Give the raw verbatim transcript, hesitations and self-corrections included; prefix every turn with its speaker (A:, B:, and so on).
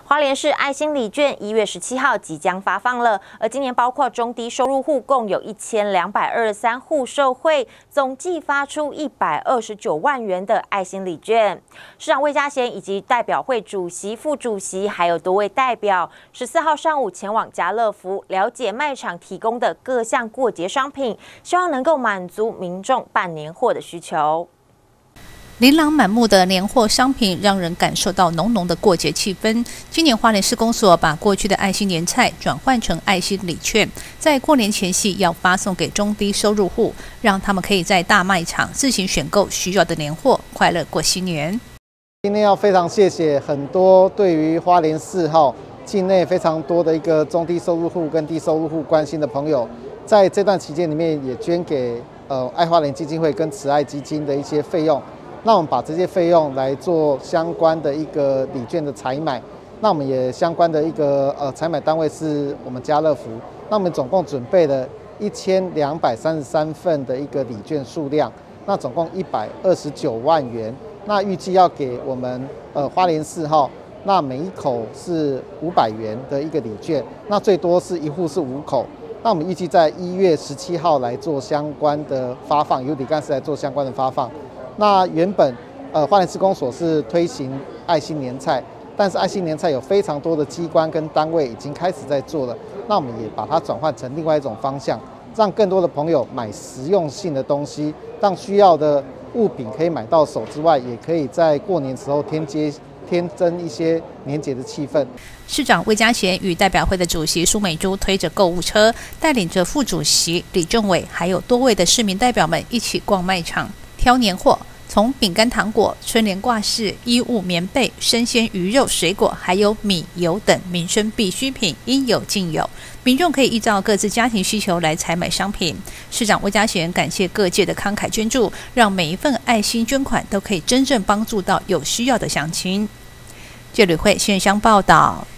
A: 花莲市爱心礼券一月十七号即将发放了，而今年包括中低收入户共有一千两百二十三户受惠，总计发出一百二十九万元的爱心礼券。市长魏家贤以及代表会主席、副主席，还有多位代表，十四号上午前往家乐福了解卖场提供的各项过节商品，希望能够满足民众办年货的需求。
B: 琳琅满目的年货商品，让人感受到浓浓的过节气氛。今年花莲市公所把过去的爱心年菜转换成爱心礼券，在过年前夕要发送给中低收入户，让他们可以在大卖场自行选购需要的年货，快乐过新年。
C: 今天要非常谢谢很多对于花莲市号境内非常多的一个中低收入户跟低收入户关心的朋友，在这段期间里面也捐给呃爱花莲基金会跟慈爱基金的一些费用。那我们把这些费用来做相关的一个礼券的采买，那我们也相关的一个呃采买单位是我们家乐福，那我们总共准备了一千两百三十三份的一个礼券数量，那总共一百二十九万元，那预计要给我们呃花莲市号，那每一口是五百元的一个礼券，那最多是一户是五口，那我们预计在一月十七号来做相关的发放，由李干事来做相关的发放。那原本，呃，花莲市公所是推行爱心年菜，但是爱心年菜有非常多的机关跟单位已经开始在做了，那我们也把它转换成另外一种方向，让更多的朋友买实用性的东西，让需要的物品可以买到手之外，也可以在过年时候添接添增一些年节的气氛。
B: 市长魏家贤与代表会的主席苏美珠推着购物车，带领着副主席李政伟，还有多位的市民代表们一起逛卖场。挑年货，从饼干、糖果、春联挂饰、衣物、棉被、生鲜鱼肉、水果，还有米、油等民生必需品，应有尽有。民众可以依照各自家庭需求来采买商品。市长魏家贤感谢各界的慷慨捐助，让每一份爱心捐款都可以真正帮助到有需要的乡亲。纪旅会线上报道。